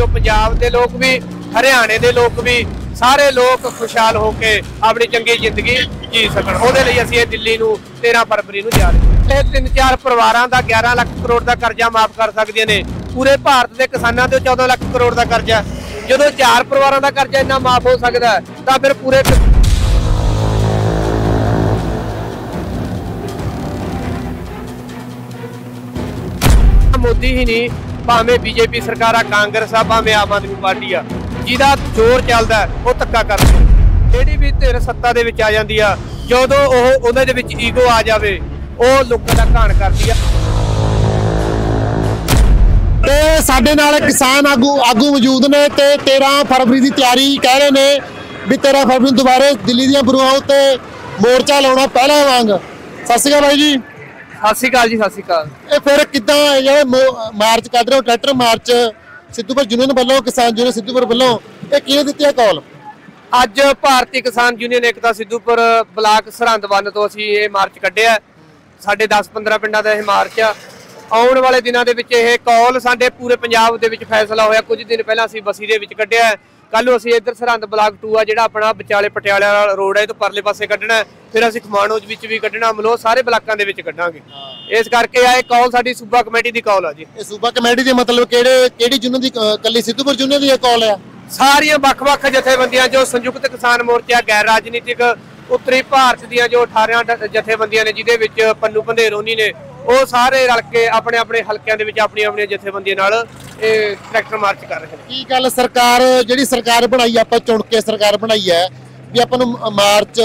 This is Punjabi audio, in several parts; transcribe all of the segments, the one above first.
जो पंजाब के लोग भी हरियाणे के लोग भी सारे लोग खुशहाल होकर अपनी चंगी जिंदगी जी सकन। ਉਹਦੇ ਲਈ ਅਸੀਂ ਇਹ ਦਿੱਲੀ ਨੂੰ 13 फरवरी ਨੂੰ ਜਾ ਰਹੇ ਹਾਂ। ਇਹ 3-4 ਪਰਿਵਾਰਾਂ ਦਾ 11 ਲੱਖ ਕਰੋੜ ਦਾ ਕਰਜ਼ਾ ਮਾਫ ਕਰ ਸਕਦੀਆਂ ਨੇ। ਪੂਰੇ ਭਾਰਤ ਦੇ ਕਿਸਾਨਾਂ ਤੇ 14 ਲੱਖ ਕਰੋੜ ਦਾ ਕਰਜ਼ਾ। ਜਦੋਂ 4 ਪਰਿਵਾਰਾਂ ਦਾ ਕਰਜ਼ਾ ਇੰਨਾ ਮਾਫ ਹੋ ਸਕਦਾ ਤਾਂ ਫਿਰ ਪੂਰੇ मोदी ही नहीं, भावें बीजेपी सरकार आ, कांग्रेस आ, भावें आम आदमी पार्टी आ, जिहदा जोर चलदा वो धक्का करदी है। जिहड़ी भी धिर सत्ता दे विच आ जांदी आ, जदों ओह उहदे दे विच ईगो आ जावे ओह लोकां दा घाण करदी आ। ते साडे नाल किसान आगू मौजूद ने ते 13 फरवरी की तैयारी कह रहे ने भी 13 फरवरी नूं दुबारे दिल्ली दीआं बुरुआं उत्ते मोर्चा लाउणा पहला वांग। सत श्री अकाल भाई जी। सत श्री अकाल जी। सत श्री अकाल। ਇਹ ਫਿਰ ਕਿੱਦਾਂ ਜਿਹੜੇ ਮਾਰਚ ਕੱਢ ਰਹੇ ਹੋ ਟਰੈਕਟਰ ਮਾਰਚ ਸਿੱਧੂਪੁਰ ਯੂਨੀਅਨ ਵੱਲੋਂ ਕਿਸਾਨ ਯੂਨੀਅਨ ਸਿੱਧੂਪੁਰ ਵੱਲੋਂ ਇਹ ਕਿਹਨੇ ਦਿੱਤੀ ਹੈ ਕਾਲ? ਅੱਜ Bharti Kisan Union Ekta Sidhupur block Sirhind one ਤੋਂ ਅਸੀਂ ਇਹ ਮਾਰਚ ਕੱਢਿਆ। ਸਾਡੇ 10-15 ਪਿੰਡਾਂ ਦਾ ਇਹ ਮਾਰਚ ਆ। ਆਉਣ ਵਾਲੇ ਦਿਨਾਂ ਦੇ ਵਿੱਚ ਇਹ ਕਾਲ ਸਾਡੇ ਪੂਰੇ ਪੰਜਾਬ ਦੇ ਵਿੱਚ ਫੈਸਲਾ ਹੋਇਆ। ਕੁਝ ਦਿਨ ਪਹਿਲਾਂ ਅਸੀਂ ਬਸੀ ਦੇ ਵਿੱਚ ਕੱਢਿਆ। ਕੱਲ ਨੂੰ ਅਸੀਂ ਇੱਧਰ ਸਰਹੰਦ ਬਲਾਕ 2 ਆ ਜਿਹੜਾ ਆਪਣਾ ਵਿਚਾਲੇ ਪਟਿਆਲੇ ਵਾਲਾ ਰੋਡ ਹੈ ਇਹ ਤੋਂ ਪਰਲੇ ਪਾਸੇ ਕੱਢਣਾ। ਫਿਰ ਅਸੀਂ ਖਮਾਣੋ ਵਿੱਚ ਵੀ ਕੱਢਣਾ, ਮਲੋਹ ਸਾਰੇ ਬਲਾਕਾਂ ਦੇ ਵਿੱਚ ਕੱਢਾਂਗੇ। ਇਸ ਕਰਕੇ ਆ ਇਹ ਕਾਲ ਸਾਡੀ ਸੂਬਾ ਕਮੇਟੀ ਦੀ ਕਾਲ ਆ ਜੀ। ਇਹ ਸੂਬਾ ਕਮੇਟੀ ਦੇ ਮਤਲਬ ਕਿਹੜੀ ਯੂਨੀਅਨ ਦੀ? ਕੱਲੀ ਸਿੱਧੂਪੁਰ ਯੂਨੀਅਨ ਦੀ ਇਹ ਕਾਲ ਆ? ਸਾਰੀਆਂ ਵੱਖ-ਵੱਖ ਜਥੇਬੰਦੀਆਂ ਜੋ ਸੰਯੁਕਤ ਕਿਸਾਨ ਮੋਰਚਾ, ਗੈਰ ਰਾਜਨੀਤਿਕ ਉੱਤਰੀ ਭਾਰਤ ਦੀਆਂ ਜੋ 18 ਜਥੇਬੰਦੀਆਂ ਨੇ ਜਿਹਦੇ ਵਿੱਚ ਪੰਨੂ ਭੰਦੇਰੋਨੀ ਨੇ, ਉਹ ਸਾਰੇ ਰਲ ਕੇ ਆਪਣੇ ਆਪਣੇ ਹਲਕਿਆਂ ਦੇ ਵਿੱਚ ਆਪਣੀਆਂ ਆਪਣੀਆਂ ਜਥੇਬੰਦੀਆਂ ਨਾਲ ਇਹ ਟਰੈਕਟਰ ਮਾਰਚ ਕਰ ਰਹੇ ਨੇ। ਕੀ ਗੱਲ ਸਰਕਾਰ ਜਿਹੜੀ ਸਰਕਾਰ ਬਣਾਈ ਆਪਾਂ ਚੁਣ ਕੇ ਸਰਕਾਰ ਬਣਾਈ ਹੈ ਵੀ ਆਪਾਂ ਨੂੰ ਮਾਰਚ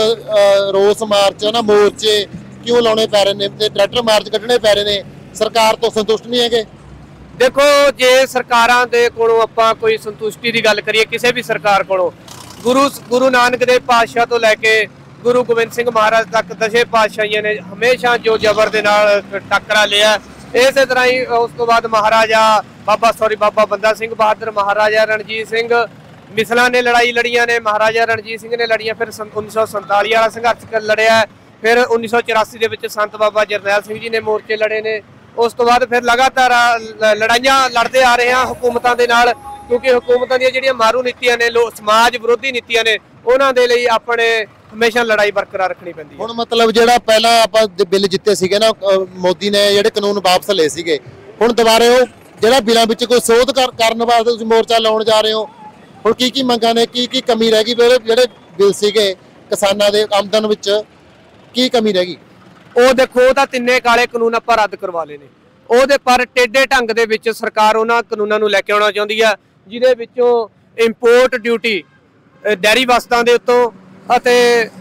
ਰੋਸ ਮਾਰਚ ਨਾ ਮੋਰਚੇ ਕਿਉਂ ਲਾਉਣੇ ਪੈ ਰਹੇ ਨੇ ਤੇ ਟਰੈਕਟਰ ਮਾਰਚ ਕੱਢਣੇ ਪੈ ਰਹੇ ਨੇ? ਸਰਕਾਰ ਤੋਂ ਸੰਤੁਸ਼ਟ ਨਹੀਂ ਹੈਗੇ? ਦੇਖੋ, ਜੇ ਸਰਕਾਰਾਂ ਦੇ ਕੋਲੋਂ ਆਪਾਂ ਕੋਈ ਸੰਤੁਸ਼ਟੀ ਦੀ ਗੱਲ ਕਰੀਏ ਕਿਸੇ ਵੀ ਸਰਕਾਰ ਕੋਲੋਂ, ਗੁਰੂ ਨਾਨਕ ਦੇਵ ਪਾਤਸ਼ਾਹ ਤੋਂ ਲੈ ਕੇ ਗੁਰੂ ਗੋਬਿੰਦ ਸਿੰਘ ਮਹਾਰਾਜ ਤੱਕ 10 ਪਾਤਸ਼ਾਹੀਆਂ ਨੇ ਹਮੇਸ਼ਾ ਜੋ ਜ਼ਬਰ ਦੇ ਨਾਲ ਟੱਕਰਾ ਲਿਆ। ਇਸੇ ਤਰ੍ਹਾਂ ਹੀ ਉਸ ਤੋਂ ਬਾਅਦ ਮਹਾਰਾਜਾ ਬਾਬਾ ਬੰਦਾ ਸਿੰਘ ਬਹਾਦਰ, ਮਹਾਰਾਜਾ ਰਣਜੀਤ ਸਿੰਘ ਮਿਸਲਾਂ ਨੇ ਲੜਾਈ ਲੜੀਆਂ ਨੇ, ਮਹਾਰਾਜਾ ਰਣਜੀਤ ਸਿੰਘ ਨੇ ਲੜੀਆਂ। ਫਿਰ 1947 ਵਾਲਾ ਸੰਘਰਸ਼ ਲੜਿਆ। ਫਿਰ 1984 ਦੇ ਵਿੱਚ ਸੰਤ ਬਾਬਾ ਜਰਨੈਲ ਸਿੰਘ ਜੀ ਨੇ ਮੋਰਚੇ ਲੜੇ ਨੇ। ਉਸ ਤੋਂ ਬਾਅਦ ਫਿਰ ਲਗਾਤਾਰ ਲੜਾਈਆਂ ਲੜਦੇ ਆ ਰਹੇ ਹਾਂ ਹੁਕੂਮਤਾਂ ਦੇ ਨਾਲ, ਕਿਉਂਕਿ ਹੁਕੂਮਤਾਂ ਦੀਆਂ ਜਿਹੜੀਆਂ ਮਾਰੂ ਨੀਤੀਆਂ ਨੇ, ਸਮਾਜ ਵਿਰੋਧੀ ਨੀਤੀਆਂ ਨੇ, ਉਹਨਾਂ ਦੇ ਲਈ ਆਪਣੇ ਹਮੇਸ਼ਾ ਲੜਾਈ ਬਰਕਰਾਰ ਰੱਖਣੀ ਪੈਂਦੀ ਹੈ। ਹੁਣ ਮਤਲਬ ਜਿਹੜਾ ਪਹਿਲਾਂ ਆਪਾਂ ਬਿੱਲ ਜਿੱਤੇ ਸੀਗੇ ਨਾ ਮੋਦੀ ਨੇ ਜਿਹੜੇ ਕਾਨੂੰਨ ਵਾਪਸ ਲਏ ਸੀਗੇ, ਹੁਣ ਦੁਬਾਰੇ ਉਹ ਜਿਹੜਾ ਬਿੱਲਾਂ ਵਿੱਚ ਕੋਈ ਸੋਧ ਕਰਨ ਵਾਸਤੇ ਤੁਸੀਂ ਮੋਰਚਾ ਲਾਉਣ ਜਾ ਰਹੇ ਹੋ। ਹੁਣ ਕੀ ਮੰਗਾਂ ਨੇ, ਕੀ ਕਮੀ ਰਹਿ ਗਈ? ਜਿਹੜੇ ਬਿੱਲ ਸੀਗੇ ਕਿਸਾਨਾਂ ਦੇ ਆਮਦਨ ਵਿੱਚ ਕੀ ਕਮੀ ਰਹਿ ਗਈ? ਉਹ ਦੇਖੋ, ਉਹ ਤਾਂ ਤਿੰਨੇ ਕਾਲੇ ਕਾਨੂੰਨ ਆਪਾਂ ਰੱਦ ਕਰਵਾ ਲਏ ਨੇ। ਉਹਦੇ ਪਰ ਟੇਢੇ ਢੰਗ ਦੇ ਵਿੱਚ ਸਰਕਾਰ ਉਹਨਾਂ ਕਾਨੂੰਨਾਂ ਨੂੰ ਲੈ ਕੇ ਆਉਣਾ ਚਾਹੁੰਦੀ ਆ ਜਿਹਦੇ ਵਿੱਚੋਂ ਇੰਪੋਰਟ ਡਿਊਟੀ ਡੈਰੀ ਵਸਤਾਂ ਦੇ ਉੱਤੋਂ ਅਤੇ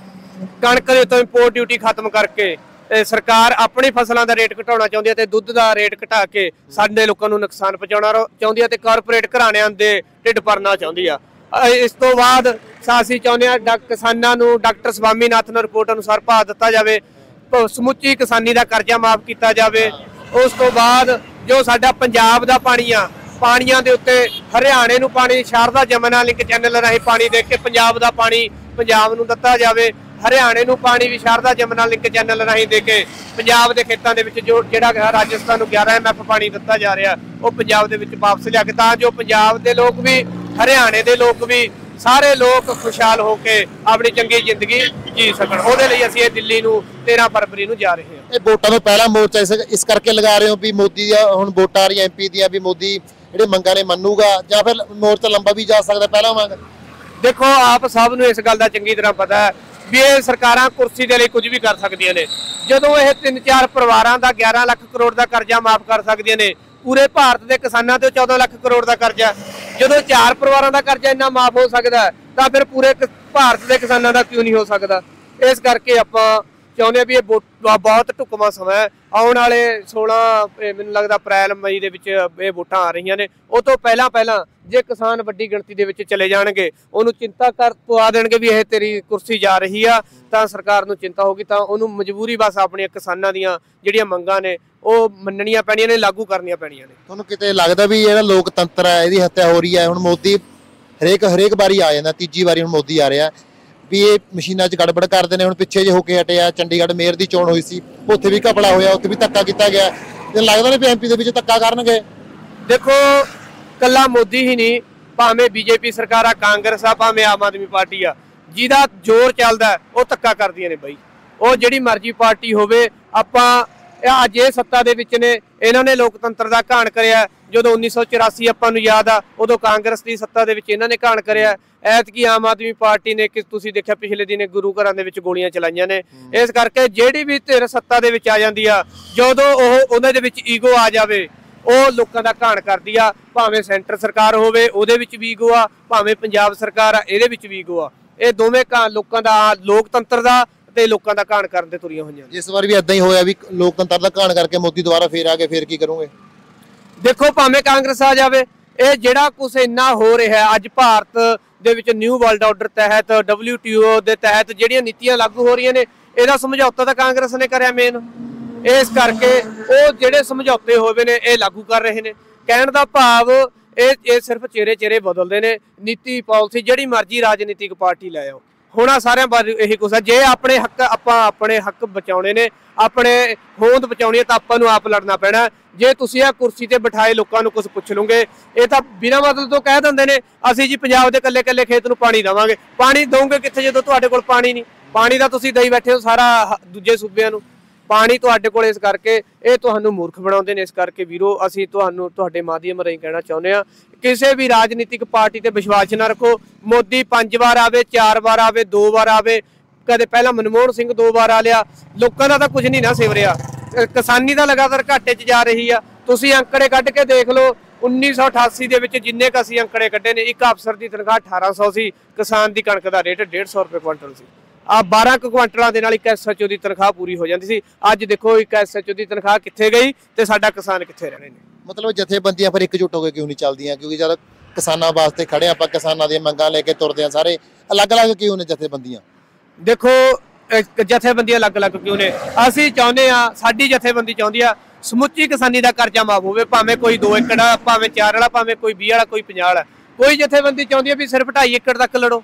ਕਣਕ ਦੇ ਉੱਤੋਂ ਇੰਪੋਰਟ ਡਿਊਟੀ ਖਤਮ ਕਰਕੇ ਸਰਕਾਰ ਆਪਣੀ ਫਸਲਾਂ ਦਾ ਰੇਟ ਘਟਾਉਣਾ ਚਾਹੁੰਦੀ ਹੈ ਤੇ ਦੁੱਧ ਦਾ ਰੇਟ ਘਟਾ ਕੇ ਸਾਡੇ ਲੋਕਾਂ ਨੂੰ ਨੁਕਸਾਨ ਪਹੁੰਚਾਉਣਾ ਚਾਹੁੰਦੀ ਹੈ ਤੇ ਕਾਰਪੋਰੇਟ ਘਰਾਣਿਆਂ ਦੇ ਢਿੱਡ ਭਰਨਾ ਚਾਹੁੰਦੀ ਆ। ਇਸ ਤੋਂ ਬਾਅਦ ਅਸੀਂ ਚਾਹੁੰਦੇ ਹਾਂ ਕਿਸਾਨਾਂ ਨੂੰ ਡਾਕਟਰ ਸਵਾਮੀਨਾਥਨ ਰਿਪੋਰਟ ਅਨੁਸਾਰ ਭਾਅ ਦਿੱਤਾ ਜਾਵੇ, ਸਮੁੱਚੀ ਕਿਸਾਨੀ ਦਾ ਕਰਜ਼ਾ ਮਾਫ ਕੀਤਾ ਜਾਵੇ। ਉਸ ਤੋਂ ਬਾਅਦ ਜੋ ਸਾਡਾ ਪੰਜਾਬ ਦਾ ਪਾਣੀ ਆ, ਪਾਣੀਆਂ ਦੇ ਉੱਤੇ ਹਰਿਆਣੇ ਨੂੰ ਪਾਣੀ ਸ਼ਾਰਦਾ ਜਮਨਾ ਲਿੰਕ ਚੈਨਲ ਰਾਹੀਂ ਪਾਣੀ ਦੇ ਕੇ ਪੰਜਾਬ ਦਾ ਪਾਣੀ ਪੰਜਾਬ ਨੂੰ ਦਿੱਤਾ ਜਾਵੇ। ਹਰਿਆਣੇ ਨੂੰ ਪਾਣੀ ਵੀ ਸ਼ਾਰਦਾ ਜਮਨਾ ਲਿੰਕ ਚੈਨਲ ਰਾਹੀਂ ਦੇ ਕੇ ਪੰਜਾਬ ਦੇ ਖੇਤਾਂ ਦੇ ਵਿੱਚ ਜਿਹੜਾ ਰਾਜਸਥਾਨ ਨੂੰ 11 MF ਪਾਣੀ ਦਿੱਤਾ ਜਾ ਰਿਹਾ ਉਹ ਪੰਜਾਬ ਦੇ ਵਿੱਚ ਵਾਪਸ ਲਿਆ ਕੇ, ਤਾਂ ਜੋ ਪੰਜਾਬ ਦੇ ਲੋਕ ਵੀ ਹਰਿਆਣੇ ਦੇ ਲੋਕ ਵੀ ਸਾਰੇ ਲੋਕ ਖੁਸ਼ਹਾਲ ਹੋ ਕੇ ਆਪਣੀ ਚੰਗੀ ਜ਼ਿੰਦਗੀ ਜੀ ਸਕਣ। ਉਹਦੇ ਲਈ ਅਸੀਂ ਇਹ ਦਿੱਲੀ ਨੂੰ 13 ਫਰਵਰੀ ਨੂੰ ਜਾ ਰਹੇ ਹਾਂ। ਇਹ ਵੋਟਾਂ ਤੋਂ ਪਹਿਲਾਂ ਮੋਰਚਾ ਇਸ ਕਰਕੇ ਲਗਾ ਰਹੇ ਹੋ ਵੀ ਮੋਦੀ ਦਾ ਹੁਣ ਵੋਟਾਂ ਆ ਰਹੀਆਂ MP ਦੀਆਂ ਵੀ ਮੋਦੀ ਜਿਹੜੇ ਮੰਗਾਂ ਨੇ ਮੰਨੂਗਾ ਜਾਂ ਫਿਰ ਮੋਰਚਾ ਲੰਬਾ ਵੀ ਜਾ ਸਕਦਾ ਪਹਿਲਾਂ ਵਾਂਗ? ਦੇਖੋ, ਆਪ ਸਭ ਨੂੰ ਇਸ ਗੱਲ ਦਾ ਚੰਗੀ ਤਰ੍ਹਾਂ ਪਤਾ ਹੈ ਵੀ ਇਹ ਸਰਕਾਰਾਂ ਕੁਰਸੀ ਦੇ ਲਈ ਕੁਝ ਵੀ ਕਰ ਸਕਦੀਆਂ ਨੇ। ਜਦੋਂ ਇਹ 3-4 ਪਰਿਵਾਰਾਂ ਦਾ 11 ਲੱਖ ਕਰੋੜ ਦਾ ਕਰਜ਼ਾ ਮਾਫ ਕਰ ਸਕਦੀਆਂ ਨੇ, ਪੂਰੇ ਭਾਰਤ ਦੇ ਕਿਸਾਨਾਂ ਤੇ 14 ਲੱਖ ਕਰੋੜ ਦਾ ਕਰਜ਼ਾ, ਜਦੋਂ 4 ਪਰਿਵਾਰਾਂ ਦਾ ਕਰਜ਼ਾ ਇੰਨਾ ਮਾਫ ਹੋ ਸਕਦਾ ਤਾਂ ਫਿਰ ਪੂਰੇ ਭਾਰਤ ਦੇ ਕਿਸਾਨਾਂ ਦਾ ਕਿਉਂ ਨਹੀਂ ਹੋ ਸਕਦਾ? ਇਸ ਕਰਕੇ ਆਪਾਂ ਚਾਹੁੰਦੇ ਆ ਵੀ ਇਹ ਬਹੁਤ ਢੁਕਵਾਂ ਸਮਾਂ ਹੈ। ਆਉਣ ਵਾਲੇ 16 ਮੈਨੂੰ ਲੱਗਦਾ ਅਪ੍ਰੈਲ ਮਈ ਦੇ ਵਿੱਚ ਇਹ ਵੋਟਾਂ ਆ ਰਹੀਆਂ ਨੇ। ਉਹ ਤੋਂ ਪਹਿਲਾਂ ਜੇ ਕਿਸਾਨ ਵੱਡੀ ਗਿਣਤੀ ਦੇ ਵਿੱਚ ਚਲੇ ਜਾਣਗੇ, ਉਹਨੂੰ ਚਿੰਤਾ ਪਵਾ ਦੇਣਗੇ ਵੀ ਇਹ ਤੇਰੀ ਕੁਰਸੀ ਜਾ ਰਹੀ ਆ, ਤਾਂ ਸਰਕਾਰ ਨੂੰ ਚਿੰਤਾ ਹੋਗੀ, ਤਾਂ ਉਹਨੂੰ ਮਜਬੂਰੀ ਬਸ ਆਪਣੀਆਂ ਕਿਸਾਨਾਂ ਦੀਆਂ ਜਿਹੜੀਆਂ ਮੰਗਾਂ ਨੇ ਉਹ ਮੰਨਣੀਆਂ ਪੈਣੀਆਂ ਨੇ, ਲਾਗੂ ਕਰਨੀਆਂ ਪੈਣੀਆਂ ਨੇ। ਤੁਹਾਨੂੰ ਕਿਤੇ ਲੱਗਦਾ ਵੀ ਜਿਹੜਾ ਲੋਕਤੰਤਰ ਹੈ ਇਹਦੀ ਹੱਤਿਆ ਹੋ ਰਹੀ ਹੈ? ਹੁਣ ਮੋਦੀ ਹਰੇਕ ਵਾਰੀ ਆ ਜਾਂਦਾ, ਤੀਜੀ ਵਾਰੀ ਹੁਣ ਮੋਦੀ ਆ ਰਿਹਾ ਵੀ ਇਹ ਮਸ਼ੀਨਾਂ 'ਚ ਗੜਬੜ ਕਰਦੇ ਨੇ। ਹੁਣ ਪਿੱਛੇ ਜੇ ਹੋ ਕੇ ਹਟਿਆ, ਚੰਡੀਗੜ੍ਹ ਮੇਅਰ ਦੀ ਚੋਣ ਹੋਈ ਸੀ, ਉੱਥੇ ਵੀ ਘਪਲਾ ਹੋਇਆ, ਉੱਥੇ ਵੀ ਧੱਕਾ ਕੀਤਾ ਗਿਆ। ਤੇ ਲੱਗਦਾ ਨਹੀਂ ਵੀ MP ਦੇ ਵਿੱਚ ਧੱਕਾ ਕਰਨਗੇ? ਦੇਖੋ, ਕੱਲਾ ਮੋਦੀ ਹੀ ਨਹੀਂ, ਭਾਵੇਂ ਬੀਜੇਪੀ ਸਰਕਾਰ ਆ, ਕਾਂਗਰਸ ਆ, ਭਾਵੇਂ ਆਮ ਆਦਮੀ ਪਾਰਟੀ ਆ, ਜਿਹਦਾ ਜ਼ੋਰ ਚੱਲਦਾ ਉਹ ਧੱਕਾ ਕਰਦੀਆਂ ਨੇ ਬਈ। ਉਹ ਜਿਹੜੀ ਮਰਜ਼ੀ ਪਾਰਟੀ ਹੋਵੇ, ਆਪਾਂ ਅੱਜ ਇਹ ਸੱਤਾ ਦੇ ਵਿੱਚ ਨੇ, ਇਹਨਾਂ ਨੇ ਲੋਕਤੰਤਰ ਦਾ ਘਾਣ ਕਰਿਆ। ਜਦੋਂ 1984 ਆਪਾਂ ਨੂੰ ਯਾਦ ਆ, ਉਦੋਂ ਕਾਂਗਰਸ ਦੀ ਸੱਤਾ ਦੇ ਵਿੱਚ ਇਹਨਾਂ ਨੇ ਘਾਣ ਕਰਿਆ। ਐਤਕੀ ਆਮ ਆਦਮੀ ਪਾਰਟੀ ਨੇ, ਕਿ ਤੁਸੀਂ ਦੇਖਿਆ ਪਿਛਲੇ ਦਿਨੇ ਗੁਰੂ ਘਰਾਂ ਦੇ ਵਿੱਚ ਗੋਲੀਆਂ ਚਲਾਈਆਂ ਨੇ। ਇਸ ਕਰਕੇ ਜਿਹੜੀ ਵੀ ਧਿਰ ਸੱਤਾ ਦੇ ਵਿੱਚ ਆ ਜਾਂਦੀ ਆ, ਜਦੋਂ ਉਹਨਾਂ ਦੇ ਵਿੱਚ ਈਗੋ ਆ ਜਾਵੇ, ਉਹ ਲੋਕਾਂ ਦਾ ਘਾਣ ਕਰਦੀ ਆ। ਭਾਵੇਂ ਸੈਂਟਰ ਸਰਕਾਰ ਹੋਵੇ, ਉਹਦੇ ਵਿੱਚ ਵੀ ਈਗੋ ਆ, ਭਾਵੇਂ ਪੰਜਾਬ ਸਰਕਾਰ ਆ, ਇਹਦੇ ਵਿੱਚ ਵੀ ਈਗੋ ਆ। ਇਹ ਦੋਵੇਂ ਲੋਕਾਂ ਦਾ, ਲੋਕਤੰਤਰ ਦਾ ਤੇ ਲੋਕਾਂ ਦਾ ਘਾਣ ਕਰਨ ਤੇ ਤੁਰੀਆਂ ਹੋਈਆਂ। ਇਸ ਵਾਰ ਵੀ ਇਦਾਂ ਹੀ ਹੋਇਆ ਵੀ ਲੋਕਤੰਤਰ ਦਾ ਘਾਣ ਕਰਕੇ ਮੋਦੀ ਦੁਬਾਰਾ ਫੇਰ ਆ ਗਏ, ਫੇਰ ਕੀ ਕਰੋਗੇ? ਦੇਖੋ, ਭਾਵੇਂ ਕਾਂਗਰਸ ਆ ਜਾਵੇ, ਇਹ ਜਿਹੜਾ ਕੁਝ ਇੰਨਾ ਹੋ ਰਿਹਾ ਅੱਜ ਭਾਰਤ ਦੇ ਵਿੱਚ ਨਿਊ ਵਰਲਡ ਆਰਡਰ ਤਹਿਤ, WTO ਦੇ ਤਹਿਤ ਜਿਹੜੀਆਂ ਨੀਤੀਆਂ ਲਾਗੂ ਹੋ ਰਹੀਆਂ ਨੇ, ਇਹਦਾ ਸਮਝੌਤਾ ਤਾਂ ਕਾਂਗਰਸ ਨੇ ਕਰਿਆ ਮੇਨ। ਇਸ ਕਰਕੇ ਉਹ ਜਿਹੜੇ ਸਮਝੌਤੇ ਹੋਏ ਨੇ ਇਹ ਲਾਗੂ ਕਰ ਰਹੇ ਨੇ। ਕਹਿਣ ਦਾ ਭਾਵ ਇਹ ਸਿਰਫ ਚਿਹਰੇ ਬਦਲਦੇ ਨੇ। ਨੀਤੀ ਪਾਲਿਸੀ ਜਿਹੜੀ ਮਰਜ਼ੀ ਰਾਜਨੀਤਿਕ ਪਾਰਟੀ ਲੈ ਆਓ, ਹੋਣਾ ਸਾਰਿਆਂ ਬਾਰੇ ਇਹੀ ਕੁਛ ਹੈ। ਜੇ ਆਪਣੇ ਹੱਕ ਬਚਾਉਣੇ ਨੇ, ਆਪਣੇ ਹੋਂਦ ਬਚਾਉਣੀ ਹੈ, ਤਾਂ ਆਪਾਂ ਨੂੰ ਆਪ ਲੜਨਾ ਪੈਣਾ। ਜੇ ਤੁਸੀਂ ਆ ਕੁਰਸੀ ਤੇ ਬਿਠਾਏ ਲੋਕਾਂ ਨੂੰ ਕੁਝ ਪੁੱਛ ਲਓਗੇ, ਇਹ ਤਾਂ ਬਿਨਾਂ ਮਤਲਬ ਤੋਂ ਕਹਿ ਦਿੰਦੇ ਨੇ ਅਸੀਂ ਜੀ ਪੰਜਾਬ ਦੇ ਕੱਲੇ ਖੇਤ ਨੂੰ ਪਾਣੀ ਦੇਵਾਂਗੇ। ਪਾਣੀ ਦੋਗੇ ਕਿੱਥੇ ਜਦੋਂ ਤੁਹਾਡੇ ਕੋਲ ਪਾਣੀ ਨਹੀਂ? ਪਾਣੀ ਦਾ ਤੁਸੀਂ ਦੇਈ ਬੈਠੇ ਹੋ ਸਾਰਾ ਦੂਜੇ ਸੂਬਿਆਂ ਨੂੰ। ਪਾਣੀ ਤੁਹਾਡੇ ਕੋਲ, ਇਸ ਕਰਕੇ ਇਹ ਤੁਹਾਨੂੰ ਮੂਰਖ ਬਣਾਉਂਦੇ ਨੇ। ਇਸ ਕਰਕੇ ਵੀਰੋ, ਅਸੀਂ ਤੁਹਾਨੂੰ ਤੁਹਾਡੇ ਮਾਧਿਅਮ ਰਾਹੀਂ ਕਹਿਣਾ ਚਾਹੁੰਦੇ ਹਾਂ, ਕਿਸੇ ਵੀ ਰਾਜਨੀਤਿਕ ਪਾਰਟੀ ਤੇ ਵਿਸ਼ਵਾਸ ਨਾ ਰੱਖੋ। ਮੋਦੀ 5 ਵਾਰ ਆਵੇ, 4 ਵਾਰ ਆਵੇ, 2 ਵਾਰ ਆਵੇ, ਕਦੇ ਪਹਿਲਾਂ ਮਨਮੋਹਨ ਸਿੰਘ 2 ਵਾਰ ਆ ਲਿਆ, ਲੋਕਾਂ ਦਾ ਤਾਂ ਕੁਝ ਨਹੀਂ ਨਾ ਸਿਵ ਰਿਹਾ। ਕਿਸਾਨੀ ਦਾ ਲਗਾਤਾਰ ਘਾਟੇ 'ਚ ਜਾ ਰਹੀ ਆ। ਤੁਸੀਂ ਅੰਕੜੇ ਕੱਢ ਕੇ ਦੇਖ ਲਓ, 1988 ਦੇ ਵਿੱਚ ਜਿੰਨੇ ਕ ਅਸੀਂ ਅੰਕੜੇ ਕੱਢੇ ਨੇ, ਇੱਕ ਅਫਸਰ ਦੀ ਤਨਖਾਹ 1800 ਸੀ, ਕਿਸਾਨ ਦੀ ਕਣਕ ਦਾ ਰੇਟ 150 ਰੁਪਏ ਕੁਇੰਟਲ ਸੀ। ਆ 12 ਕੁਇੰਟਲਾਂ ਦੇ ਨਾਲ ਇੱਕ SHO ਦੀ ਤਨਖਾਹ ਪੂਰੀ ਹੋ ਜਾਂਦੀ ਸੀ। ਅੱਜ ਦੇਖੋ ਇੱਕ SHO ਦੀ ਤਨਖਾਹ ਕਿੱਥੇ ਗਈ ਤੇ ਸਾਡਾ ਕਿਸਾਨ ਕਿੱਥੇ ਰਹਿਣੇ ਨੇ। ਮਤਲਬ ਜਥੇਬੰਦੀਆਂ ਫਿਰ ਇਕਜੁੱਟ ਹੋ ਕੇ ਕਿਉਂ ਨਹੀਂ ਚੱਲਦੀਆਂ? ਕਿਉਂਕਿ ਜਦ ਕਿਸਾਨਾਂ ਵਾਸਤੇ ਖੜੇ ਆਪਾਂ, ਕਿਸਾਨਾਂ ਦੀਆਂ ਮੰਗਾਂ ਲੈ ਕੇ ਤੁਰਦੇ ਆ, ਸਾਰੇ ਅਲੱਗ-ਅਲੱਗ ਕਿਉਂ ਨੇ ਜਥੇਬੰਦੀਆਂ? ਦੇਖੋ, ਜਥੇਬੰਦੀਆਂ ਅਲੱਗ-ਅਲੱਗ ਕਿਉਂ ਨੇ? ਅਸੀਂ ਚਾਹੁੰਦੇ ਆ, ਸਾਡੀ ਜਥੇਬੰਦੀ ਚਾਹੁੰਦੀ ਆ ਸਮੁੱਚੀ ਕਿਸਾਨੀ ਦਾ ਕਰਜ਼ਾ ਮਾਫ ਹੋਵੇ। ਭਾਵੇਂ ਕੋਈ 2 ਏਕੜ ਆ, ਭਾਵੇਂ 4 ਵਾਲਾ, ਭਾਵੇਂ ਕੋਈ 20 ਵਾਲਾ, ਕੋਈ 50 ਵਾਲਾ। ਕੋਈ ਜਥੇਬੰਦੀ ਚਾਹੁੰਦੀ ਆ ਵੀ ਸਿਰਫ 2.5 ਏਕੜ ਤੱਕ ਲੜੋ,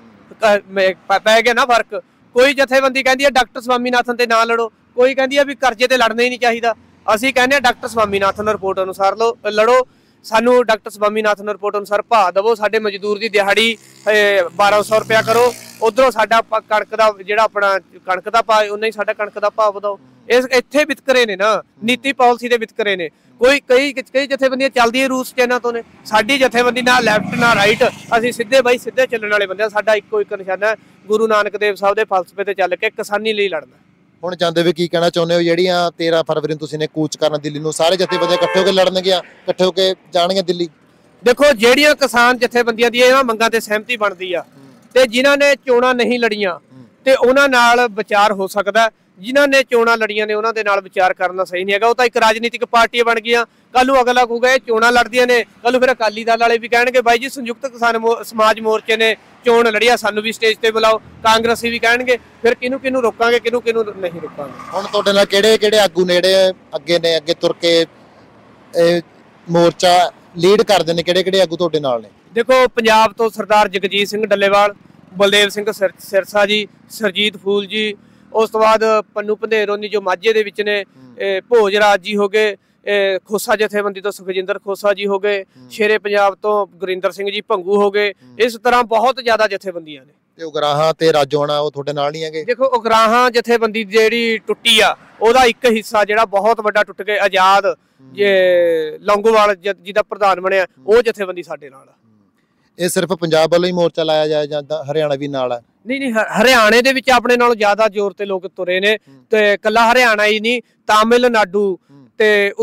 ਪੈ ਗਿਆ ਨਾ ਫਰਕ। ਕੋਈ ਜਥੇਬੰਦੀ ਕਹਿੰਦੀ ਆ ਡਾਕਟਰ ਸਵਾਮੀਨਾਥਨ ਤੇ ਨਾ ਲੜੋ, ਕੋਈ ਕਹਿੰਦੀ ਆ ਵੀ ਕਰਜ਼ੇ ਤੇ ਲੜਨਾ ਹੀ ਨਹੀਂ ਚਾਹੀਦਾ। ਅਸੀਂ ਕਹਿੰਦੇ ਆ ਡਾਕਟਰ ਸਵਾਮੀਨਾਥਨ ਰਿਪੋਰਟ ਅਨੁਸਾਰ ਲੜੋ। ਸਾਨੂੰ ਡਾਕਟਰ ਸਵਾਮੀਨਾਥਨ ਰਿਪੋਰਟ ਅਨੁਸਾਰ ਭਾਅ ਦੇਵੋ। ਸਾਡੇ ਮਜ਼ਦੂਰ ਦੀ ਦਿਹਾੜੀ 1200 ਰੁਪਇਆ ਕਰੋ। ਉਧਰੋਂ ਸਾਡਾ ਕਣਕ ਦਾ ਜਿਹੜਾ ਆਪਣਾ ਕਣਕ ਦਾ ਭਾਅ, ਉਹਨਾਂ ਹੀ ਸਾਡਾ ਕਣਕ ਦਾ ਭਾਅ ਵਧਾਓ। ਇੱਥੇ ਵਿਤਕਰੇ ਨੇ ਨਾ, ਨੀਤੀ ਪਾਲਿਸੀ ਦੇ ਵਿਤਕਰੇ ਨੇ। ਕਈ ਜਥੇਬੰਦੀਆਂ ਚੱਲਦੀਆਂ ਰੂਸ ਚ ਇਹਨਾਂ ਤੋਂ ਨੇ। ਸਾਡੀ ਜਥੇਬੰਦੀ ਨਾ ਲੈਫਟ ਨਾ ਰਾਈਟ, ਅਸੀਂ ਸਿੱਧੇ ਚੱਲਣ ਵਾਲੇ ਬੰਦੇ ਆ। ਸਾਡਾ ਇੱਕੋ ਇੱਕ ਨਿਸ਼ਾਨਾ ਗੁਰੂ ਨਾਨਕ ਦੇਵ ਸਾਹਿਬ ਦੇ ਫਲਸਫੇ ਤੇ ਚੱਲ ਕੇ ਕਿਸਾਨੀ ਲਈ ਲੜਨਾ। ਹੁਣ ਜਾਂਦੇ ਵੀ ਕੀ ਕਹਿਣਾ ਚਾਹੁੰਦੇ ਹੋ? ਜਿਹੜੀਆਂ 13 ਫਰਵਰੀ ਨੂੰ ਤੁਸੀਂ ਨੇ ਕੂਚ ਕਰਨਾ ਦਿੱਲੀ ਨੂੰ, ਸਾਰੇ ਜਥੇਬੰਦੀਆਂ ਇਕੱਠੇ ਹੋ ਕੇ ਲੜਨਗੀਆਂ, ਇਕੱਠੇ ਹੋ ਕੇ ਜਾਣਗੀਆਂ ਦਿੱਲੀ? ਦੇਖੋ, ਜਿਹੜੀਆਂ ਕਿਸਾਨ ਜਥੇਬੰਦੀਆਂ ਦੀ ਇਹਨਾਂ ਮੰਗਾਂ ਤੇ ਸਹਿਮਤੀ ਬਣਦੀ ਆ, ਤੇ ਜਿਨ੍ਹਾਂ ਨੇ ਚੋਣਾਂ ਨਹੀਂ ਲੜੀਆਂ ਤੇ ਉਹਨਾਂ ਨਾਲ ਵਿਚਾਰ ਹੋ ਸਕਦਾ। ਜਿਨ੍ਹਾਂ ਨੇ ਚੋਣਾਂ ਲੜੀਆਂ ਨੇ ਉਹਨਾਂ ਦੇ ਨਾਲ ਵਿਚਾਰ ਕਰਨਾ ਸਹੀ ਨਹੀਂ ਹੈਗਾ। ਉਹ ਤਾਂ ਇੱਕ ਰਾਜਨੀਤਿਕ ਪਾਰਟੀ ਬਣ ਗਈਆਂ। ਕੱਲ ਨੂੰ ਅਗਲਾ ਕਹੂਗਾ ਇਹ ਚੋਣਾਂ ਲੜਦੀਆਂ ਨੇ, ਕੱਲ ਨੂੰ ਫਿਰ ਅਕਾਲੀ ਦਲ ਵਾਲੇ ਵੀ ਕਹਿਣਗੇ ਬਾਈ ਜੀ ਸੰਯੁਕਤ ਕਿਸਾਨ ਸਮਾਜ ਮੋਰਚੇ ਨੇ ਚੋਣ ਲੜੀਆ, ਸਾਨੂੰ ਵੀ ਸਟੇਜ ਤੇ ਬੁਲਾਓ। ਕਾਂਗਰਸੀ ਵੀ ਕਹਿਣਗੇ, ਫਿਰ ਕਿਹਨੂੰ ਰੋਕਾਂਗੇ, ਕਿਹਨੂੰ ਨਹੀਂ ਰੋਕਾਂਗੇ। ਹੁਣ ਤੁਹਾਡੇ ਨਾਲ ਕਿਹੜੇ ਆਗੂ ਨੇੜੇ ਅੱਗੇ ਨੇ, ਅੱਗੇ ਤੁਰ ਕੇ ਇਹ ਮੋਰਚਾ ਲੀਡ ਕਰਦੇ ਨੇ? ਕਿਹੜੇ ਆਗੂ ਤੁਹਾਡੇ ਨਾਲ ਨੇ? ਦੇਖੋ, ਪੰਜਾਬ ਤੋਂ ਸਰਦਾਰ ਜਗਜੀਤ ਸਿੰਘ ਡੱਲੇਵਾਲ, ਬਲਦੇਵ ਸਿੰਘ ਸਿਰਸਾ ਜੀ, ਸਰਜੀਤ ਫੂਲ ਜੀ, ਉਸ ਤੋਂ ਬਾਅਦ ਪੰਨੂ ਭੰਦੇਰੋਨੀ ਜੋ ਮਾਝੇ ਦੇ ਵਿੱਚ ਨੇ, ਭੋਜ ਰਾਜ ਜੀ ਹੋ ਗਏ, ਖੋਸਾ ਜਥੇਬੰਦੀ ਤੋਂ ਸੁਖਜਿੰਦਰ ਖੋਸਾ ਜੀ ਹੋ ਗਏ, ਸ਼ੇਰੇ ਪੰਜਾਬ ਤੋਂ ਗੁਰਿੰਦਰ ਸਿੰਘ ਜੀ ਭੰਗੂ ਹੋ ਗਏ। ਇਸ ਤਰ੍ਹਾਂ ਬਹੁਤ ਜ਼ਿਆਦਾ ਜਥੇਬੰਦੀਆਂ ਨੇ। ਤੇ ਉਗਰਾਹਾਂ ਤੇ ਰਾਜੋਆਣਾ ਉਹ ਤੁਹਾਡੇ ਨਾਲ ਨਹੀਂ ਹੈਗੇ? ਦੇਖੋ, ਉਗਰਾਹਾਂ ਜਥੇਬੰਦੀ ਜਿਹੜੀ ਟੁੱਟੀ ਆ, ਉਹਦਾ ਇੱਕ ਹਿੱਸਾ ਜਿਹੜਾ ਬਹੁਤ ਵੱਡਾ ਟੁੱਟ ਕੇ ਆਜ਼ਾਦ ਲੌਂਗੋਵਾਲ ਜਿਹਦਾ ਪ੍ਰਧਾਨ ਬਣਿਆ, ਉਹ ਜਥੇਬੰਦੀ ਸਾਡੇ ਨਾਲ ਆ। ਇਹ ਸਿਰਫ ਪੰਜਾਬ ਵੱਲੋਂ ਹੀ ਮੋਰਚਾ ਲਾਇਆ ਜਾਏ ਜਾਂ ਹਰਿਆਣਾ ਵੀ ਨਾਲ ਹੈ? ਨਹੀਂ, ਹਰਿਆਣੇ ਦੇ ਵਿੱਚ ਆਪਣੇ ਨਾਲੋਂ ਜ਼ਿਆਦਾ ਜ਼ੋਰ ਤੇ ਲੋਕ ਤੁਰੇ ਨੇ। ਤੇ ਕੱਲਾ ਹਰਿਆਣਾ ਹੀ ਨਹੀਂ, ਤਾਮਿਲਨਾਡੂ ਤੇ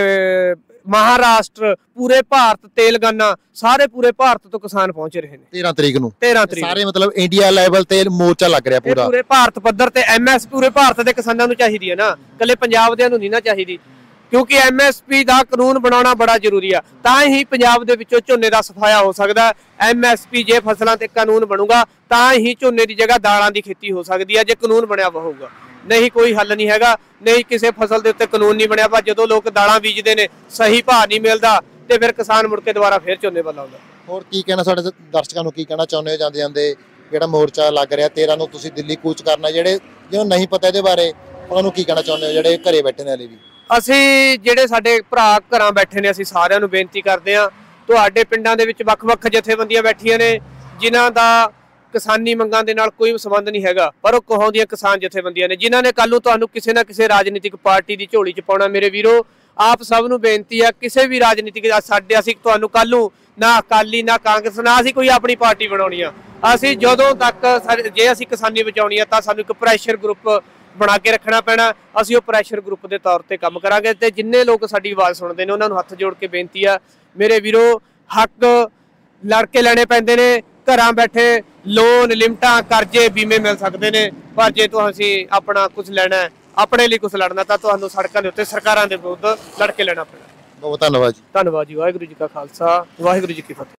ਮਹਾਰਾਸ਼ਟਰ, ਪੂਰੇ ਭਾਰਤ, ਤੇਲੰਗਾਨਾ, ਸਾਰੇ ਪੂਰੇ ਭਾਰਤ ਤੋਂ ਕਿਸਾਨ ਪਹੁੰਚ ਰਹੇ ਨੇ 13 ਤਰੀਕ ਨੂੰ। 13 ਤਰੀਕ ਸਾਰੇ ਮਤਲਬ ਇੰਡੀਆ ਲੈਵਲ ਤੇ ਮੋਰਚਾ ਲੱਗ ਰਿਹਾ ਪੂਰਾ? ਪੂਰੇ ਭਾਰਤ ਪੱਧਰ ਤੇ MSP ਪੂਰੇ ਭਾਰਤ ਦੇ ਕਿਸਾਨਾਂ ਨੂੰ ਚਾਹੀਦੀ ਹੈ ਨਾ, ਕੱਲੇ ਪੰਜਾਬ ਦੇ ਨੂੰ ਨਹੀਂ ਨਾ ਚਾਹੀਦੀ। ਕਿਉਂਕਿ MSP ਦਾ ਕਾਨੂੰਨ ਬਣਾਉਣਾ ਬੜਾ ਜ਼ਰੂਰੀ ਆ, ਤਾਂ ਹੀ ਪੰਜਾਬ ਦੇ ਵਿੱਚੋਂ ਝੋਨੇ ਦਾ ਸਫਾਇਆ ਹੋ ਸਕਦਾ। MSP ਜੇ ਫਸਲਾਂ ਤੇ ਕਾਨੂੰਨ ਬਣੂਗਾ ਤਾਂ ਹੀ ਝੋਨੇ ਦੀ ਜਗ੍ਹਾ ਦਾਲਾਂ ਦੀ ਖੇਤੀ ਹੋ ਸਕਦੀ ਹੈ, ਜੇ ਕਾਨੂੰਨ ਬਣਿਆ ਹੋਊਗਾ। ਨਹੀਂ ਕੋਈ ਹੱਲ ਨਹੀਂ ਹੈਗਾ। ਨਹੀਂ ਕਿਸੇ ਫਸਲ ਦੇ ਉੱਤੇ ਕਾਨੂੰਨ ਨਹੀਂ ਬਣਿਆ ਵਾ, ਜਦੋਂ ਲੋਕ ਦਾਲਾਂ ਬੀਜਦੇ ਨੇ ਸਹੀ ਭਾਅ ਨਹੀਂ ਮਿਲਦਾ ਤੇ ਫਿਰ ਕਿਸਾਨ ਮੁੜ ਕੇ ਦੁਬਾਰਾ ਫਿਰ ਝੋਨੇ ਵੱਲ ਆਉਂਦਾ। ਹੋਰ ਕੀ ਕਹਿਣਾ ਸਾਡੇ ਦਰਸ਼ਕਾਂ ਨੂੰ, ਕੀ ਕਹਿਣਾ ਚਾਹੁੰਦੇ ਹੋ ਜਾਂਦੇ ਜਿਹੜਾ ਮੋਰਚਾ ਲੱਗ ਰਿਹਾ 13 ਨੂੰ ਤੁਸੀਂ ਦਿੱਲੀ ਕੂਚ ਕਰਨਾ, ਜਿਹਨੂੰ ਨਹੀਂ ਪਤਾ ਇਹਦੇ ਬਾਰੇ ਉਹਨਾਂ ਨੂੰ ਕੀ ਕਹਿਣਾ ਚਾਹੁੰਦੇ ਹੋ ਜਿਹੜੇ ਘਰੇ ਬੈਠੇ ਨੇ? ਹਲੇ ਵੀ ਅਸੀਂ ਜਿਹੜੇ ਸਾਡੇ ਭਰਾ ਘਰਾਂ ਬੈਠੇ ਨੇ, ਅਸੀਂ ਸਾਰਿਆਂ ਨੂੰ ਬੇਨਤੀ ਕਰਦੇ ਹਾਂ ਤੁਹਾਡੇ ਪਿੰਡਾਂ ਦੇ ਵਿੱਚ ਵੱਖ-ਵੱਖ ਜਥੇਬੰਦੀਆਂ ਬੈਠੀਆਂ ਨੇ ਜਿਨ੍ਹਾਂ ਦਾ ਕਿਸਾਨੀ ਮੰਗਾਂ ਦੇ ਨਾਲ ਕੋਈ ਸੰਬੰਧ ਨਹੀਂ ਹੈਗਾ, ਪਰ ਉਹ ਕਹਾਉਂਦੀਆਂ ਕਿਸਾਨ ਜਥੇਬੰਦੀਆਂ ਨੇ ਜਿਨ੍ਹਾਂ ਨੇ ਕੱਲ ਨੂੰ ਤੁਹਾਨੂੰ ਕਿਸੇ ਨਾ ਕਿਸੇ ਰਾਜਨੀਤਿਕ ਪਾਰਟੀ ਦੀ ਝੋਲੀ 'ਚ ਪਾਉਣਾ। ਮੇਰੇ ਵੀਰੋ, ਆਪ ਸਭ ਨੂੰ ਬੇਨਤੀ ਆ, ਕਿਸੇ ਵੀ ਰਾਜਨੀਤਿਕ ਅਸੀਂ ਤੁਹਾਨੂੰ ਕੱਲ ਨੂੰ ਨਾ ਅਕਾਲੀ ਨਾ ਕਾਂਗਰਸ ਨਾ ਅਸੀਂ ਕੋਈ ਆਪਣੀ ਪਾਰਟੀ ਬਣਾਉਣੀ ਆ। ਅਸੀਂ ਜਦੋਂ ਤੱਕ ਜੇ ਅਸੀਂ ਕਿਸਾਨੀ ਬਚਾਉਣੀ ਆ ਤਾਂ ਸਾਨੂੰ ਇੱਕ ਪ੍ਰੈਸ਼ਰ ਗਰੁੱਪ ਬਣਾ ਕੇ ਰੱਖਣਾ ਪੈਣਾ। ਅਸੀਂ ਉਹ ਪ੍ਰੈਸ਼ਰ ਗਰੁੱਪ ਦੇ ਤੌਰ ਤੇ ਕੰਮ ਕਰਾਂਗੇ ਤੇ ਜਿੰਨੇ ਲੋਕ ਸਾਡੀ ਆਵਾਜ਼ ਸੁਣਦੇ ਨੇ ਉਹਨਾਂ ਨੂੰ ਹੱਥ ਜੋੜ ਕੇ ਬੇਨਤੀ ਆ, ਮੇਰੇ ਵੀਰੋ, ਹੱਕ ਲੜ ਕੇ ਲੈਣੇ ਪੈਂਦੇ ਨੇ। ਘਰਾਂ ਬੈਠੇ ਲੋਨ, ਲਿਮਟਾਂ, ਕਰਜ਼ੇ, ਬੀਮੇ ਮਿਲ ਸਕਦੇ ਨੇ, ਪਰ ਜੇ ਤੁਸੀਂ ਆਪਣਾ ਕੁਝ ਲੈਣਾ, ਆਪਣੇ ਲਈ ਕੁਝ ਲੜਨਾ ਤਾਂ ਤੁਹਾਨੂੰ ਸੜਕਾਂ ਦੇ ਉੱਤੇ ਸਰਕਾਰਾਂ ਦੇ ਵਿਰੁੱਧ ਲੜ ਕੇ ਲੈਣਾ ਪੈਣਾ। ਬਹੁਤ ਧੰਨਵਾਦ ਜੀ। ਧੰਨਵਾਦ ਜੀ। ਵਾਹਿਗੁਰੂ ਜੀ ਕਾ ਖਾਲਸਾ, ਵਾਹਿਗੁਰੂ ਜੀ ਕੀ ਫਤਿਹ।